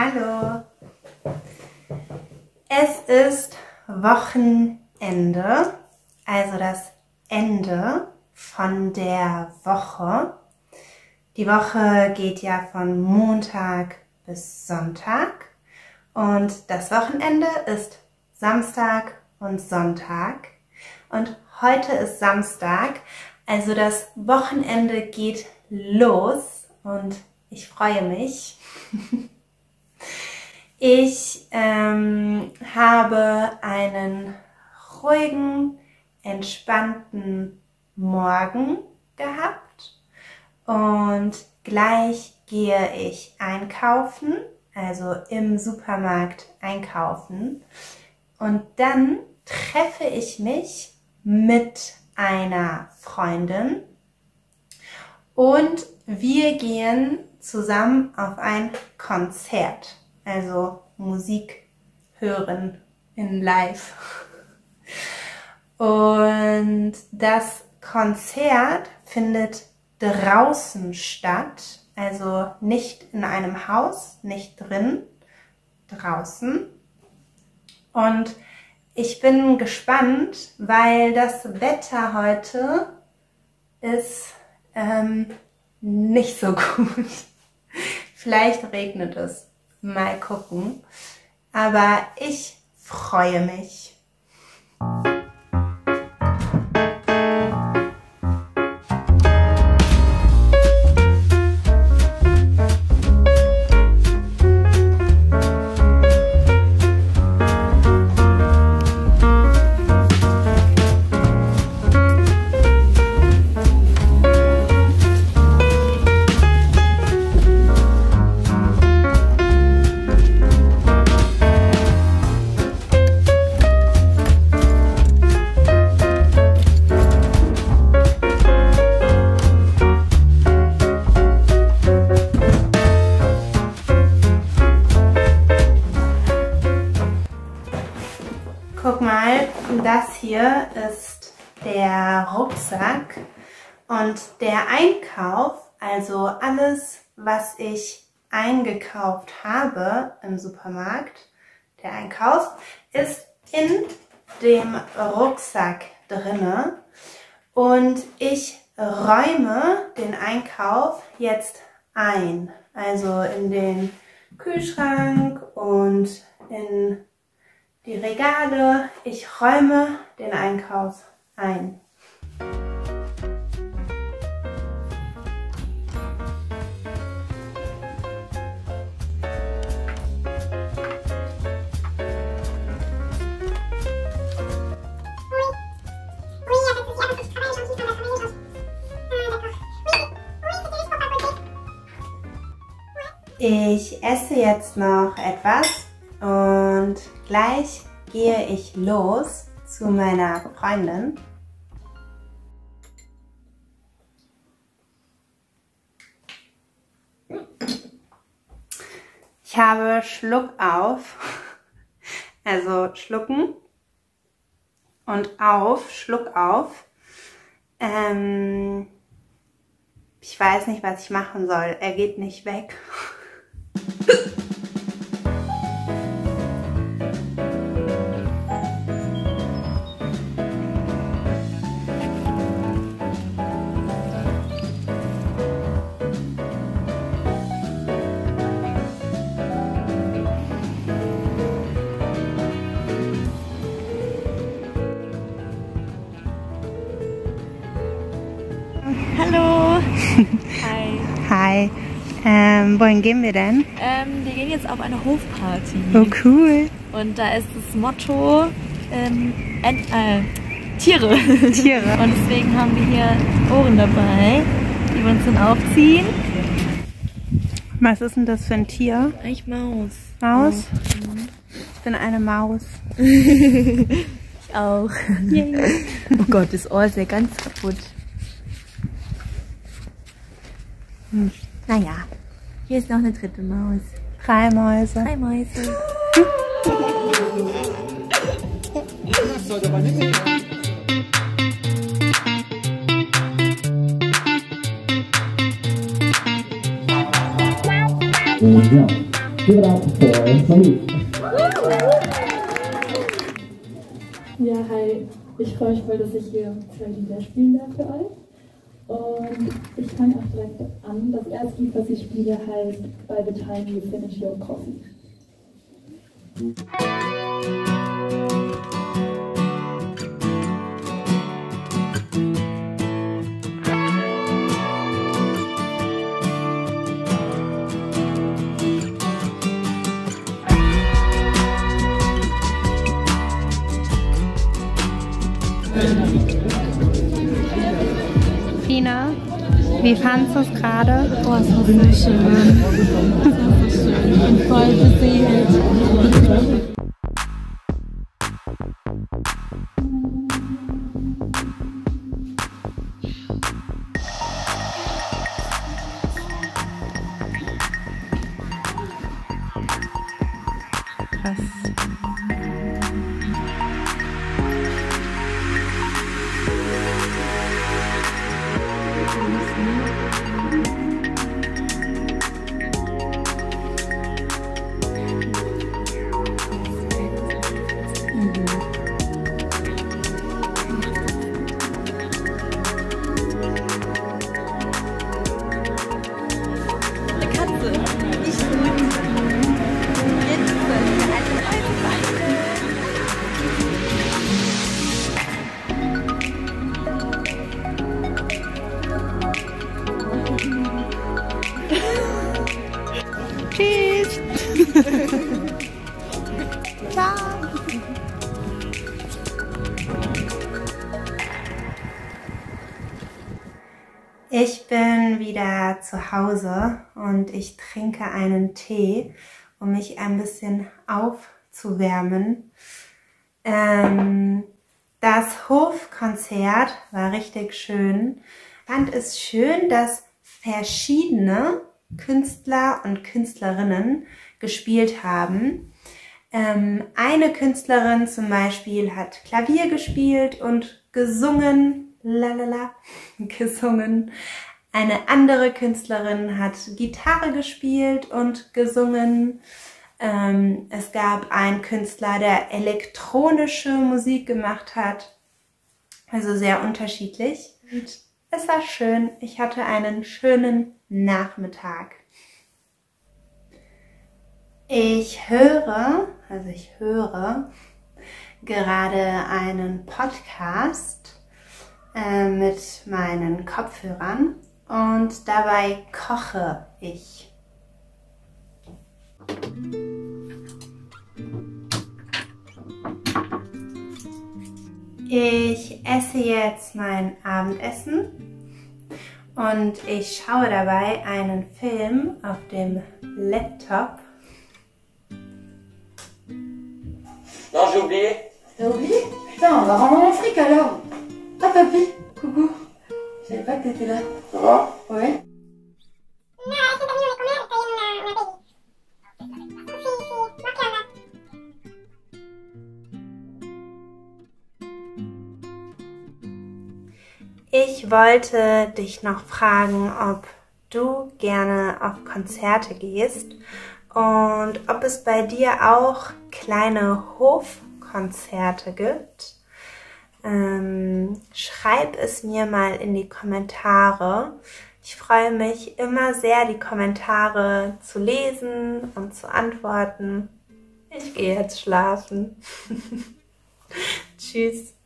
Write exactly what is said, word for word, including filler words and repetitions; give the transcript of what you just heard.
Hallo! Es ist Wochenende, also das Ende von der Woche. Die Woche geht ja von Montag bis Sonntag und das Wochenende ist Samstag und Sonntag. Und heute ist Samstag, also das Wochenende geht los und ich freue mich. Ich ähm, habe einen ruhigen, entspannten Morgen gehabt und gleich gehe ich einkaufen, also im Supermarkt einkaufen, und dann treffe ich mich mit einer Freundin und wir gehen zusammen auf ein Konzert, also Musik hören in Live. Und das Konzert findet draußen statt, also nicht in einem Haus, nicht drin, draußen. Und ich bin gespannt, weil das Wetter heute ist ähm, nicht so gut. Vielleicht regnet es. Mal gucken. Aber ich freue mich. Guck mal, das hier ist der Rucksack und der Einkauf, also alles, was ich eingekauft habe im Supermarkt, der Einkauf, ist in dem Rucksack drinne und ich räume den Einkauf jetzt ein, also in den Kühlschrank und in die Regale. Ich räume den Einkauf ein. Ich esse jetzt noch etwas und gleich gehe ich los zu meiner Freundin. Ich habe Schluck auf, also schlucken und auf, Schluck auf. Ähm, ich weiß nicht, was ich machen soll. Er geht nicht weg. Hallo! Hi! Hi! Ähm, wohin gehen wir denn? Ähm, wir gehen jetzt auf eine Hofparty. Oh cool! Und da ist das Motto ähm, Ent äh, Tiere. Tiere. Und deswegen haben wir hier Ohren dabei, die wir uns dann aufziehen. Was ist denn das für ein Tier? Eigentlich Maus. Maus? Oh. Ich bin eine Maus. Ich auch. Yay. Oh Gott, das Ohr ist ja ganz kaputt. Hm. Naja, hier ist noch eine dritte Maus. Drei Mäuse. Drei Mäuse. Das sollte aber nicht sein. Oh ja. Give it up for Monique. Ja, hi. Ich freue mich voll, dass ich hier zwei Lieder spielen darf für euch. Und ich fange auch direkt an. Das erste Lied, was ich spiele, heißt By the Time You Finish Your Coffee. Tina, wie fandest du es gerade? Oh, es war so schön. Es war so schön und voll beseelt. Krass. Tschüss. Ciao. Ich bin wieder zu Hause und ich trinke einen Tee, um mich ein bisschen aufzuwärmen. Ähm, das Hofkonzert war richtig schön. Ich fand es schön, dass verschiedene Künstler und Künstlerinnen gespielt haben. Ähm, eine Künstlerin zum Beispiel hat Klavier gespielt und gesungen, lalala, gesungen. Eine andere Künstlerin hat Gitarre gespielt und gesungen. Ähm, es gab einen Künstler, der elektronische Musik gemacht hat. Also sehr unterschiedlich. Und es war schön. Ich hatte einen schönen Nachmittag. Ich höre, also ich höre gerade einen Podcast äh, mit meinen Kopfhörern und dabei koche ich. Ich esse jetzt mein Abendessen und ich schaue dabei einen Film auf dem Laptop. Non, j'ai oublié. T'as oublié? Putain, on va rendre en Afrique alors. Ah papy, coucou. Je savais pas que t'étais là. Ça va? Ouais. Ich wollte dich noch fragen, ob du gerne auf Konzerte gehst und ob es bei dir auch kleine Hofkonzerte gibt. Ähm, schreib es mir mal in die Kommentare. Ich freue mich immer sehr, die Kommentare zu lesen und zu antworten. Ich gehe jetzt schlafen. Tschüss.